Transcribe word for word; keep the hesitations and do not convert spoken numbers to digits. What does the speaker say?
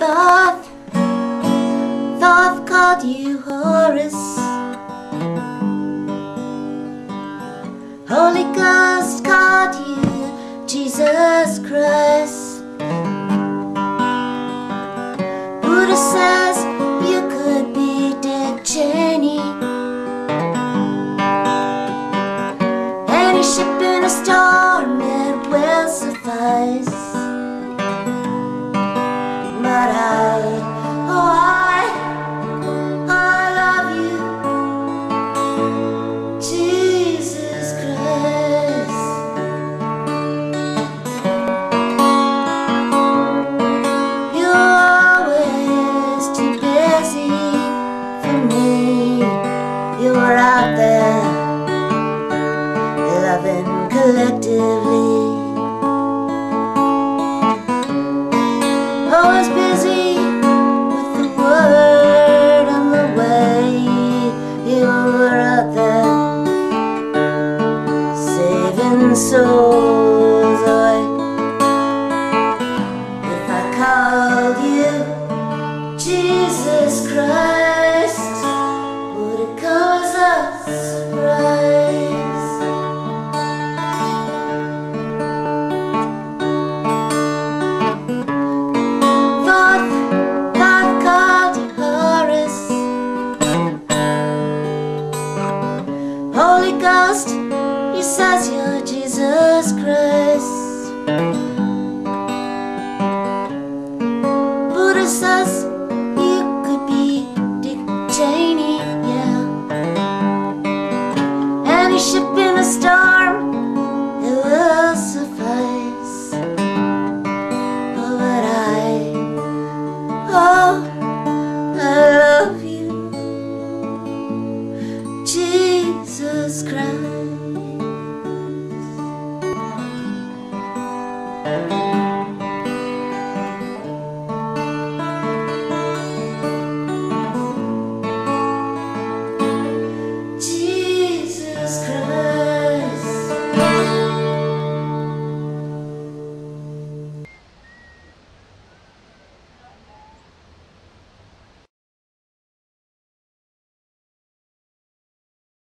Thoth, Thoth called you Horus. Holy Ghost called you Jesus Christ. Buddha says you could be Dick Cheney. Any ship in a storm, it will suffice. But I, oh I, I love you, Jesus Christ. You're always too busy for me. You're out there loving collectively. Always busy with the word on the way. You're out there saving souls. Oh, if I called you Jesus Christ, would it come as a surprise? Holy Ghost, he says you're Jesus Christ.